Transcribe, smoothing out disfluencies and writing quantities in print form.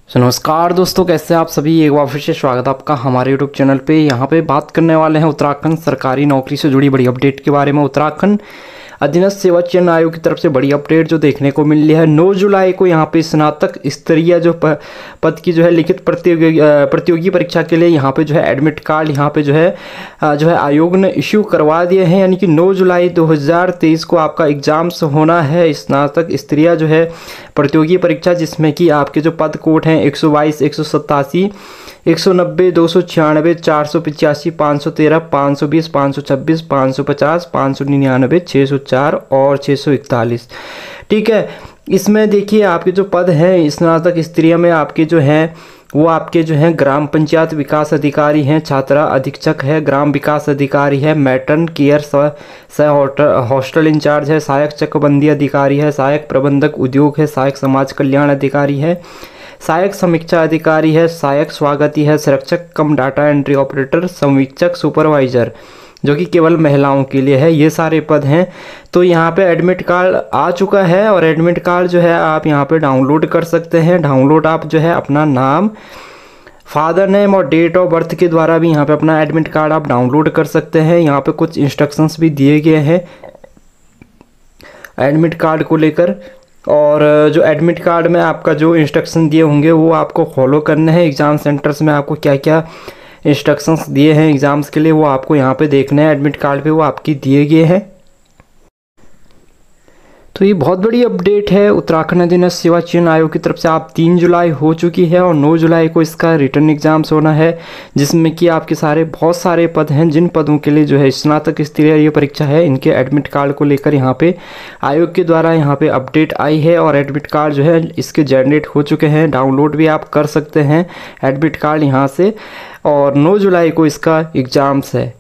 नमस्कार दोस्तों, कैसे आप सभी। एक बार फिर से स्वागत है आपका हमारे यूट्यूब चैनल पे। यहाँ पे बात करने वाले हैं उत्तराखंड सरकारी नौकरी से जुड़ी बड़ी अपडेट के बारे में। उत्तराखंड अधीनस्थ सेवा चयन आयोग की तरफ से बड़ी अपडेट जो देखने को मिल रही है। 9 जुलाई को यहाँ पे स्नातक स्तरीय जो पद की जो है लिखित प्रतियोगी परीक्षा के लिए यहाँ पे जो है एडमिट कार्ड यहाँ पे जो है आयोग ने इश्यू करवा दिए हैं। यानी कि 9 जुलाई 2023 को आपका एग्जाम्स होना है, स्नातक स्तरीय जो है प्रतियोगी परीक्षा, जिसमें कि आपके जो पद कोड हैं 122, 187, 190, 296, 485, 513, 520, 526, 550, 599, 604 और 641। ठीक है, इसमें देखिए आपके जो पद हैं स्नातक स्तरीय में आपके जो हैं वो आपके जो हैं ग्राम पंचायत विकास अधिकारी हैं, छात्रा अधीक्षक है, ग्राम विकास अधिकारी है, मैटर्न केयर सह हॉस्टल इंचार्ज है, सहायक चकबंदी अधिकारी है, सहायक प्रबंधक उद्योग है, सहायक समाज कल्याण अधिकारी है, सहायक समीक्षा अधिकारी है, सहायक स्वागती है, संरक्षक कम डाटा एंट्री ऑपरेटर, समीक्षक सुपरवाइजर, जो कि केवल महिलाओं के लिए है। ये सारे पद हैं। तो यहाँ पे एडमिट कार्ड आ चुका है और एडमिट कार्ड जो है आप यहाँ पे डाउनलोड कर सकते हैं। डाउनलोड आप जो है अपना नाम, फादर नेम और डेट ऑफ बर्थ के द्वारा भी यहाँ पे अपना एडमिट कार्ड आप डाउनलोड कर सकते हैं। यहाँ पे कुछ इंस्ट्रक्शंस भी दिए गए हैं एडमिट कार्ड को लेकर, और जो एडमिट कार्ड में आपका जो इंस्ट्रक्शन दिए होंगे वो आपको फॉलो करने हैं। एग्ज़ाम सेंटर्स में आपको क्या क्या इंस्ट्रक्शंस दिए हैं एग्ज़ाम्स के लिए वो आपको यहाँ पे देखने हैं। एडमिट कार्ड पे वो आपकी दिए गए हैं। तो ये बहुत बड़ी अपडेट है उत्तराखंड अधीनस्थ सेवा चयन आयोग की तरफ से। आप 3 जुलाई हो चुकी है और 9 जुलाई को इसका रिटर्न एग्जाम्स होना है, जिसमें कि आपके बहुत सारे पद हैं। जिन पदों के लिए जो है स्नातक स्तरीय ये परीक्षा है, इनके एडमिट कार्ड को लेकर यहाँ पे आयोग के द्वारा यहाँ पे अपडेट आई है और एडमिट कार्ड जो है इसके जनरेट हो चुके हैं। डाउनलोड भी आप कर सकते हैं एडमिट कार्ड यहाँ से, और 9 जुलाई को इसका एग्ज़ाम्स है।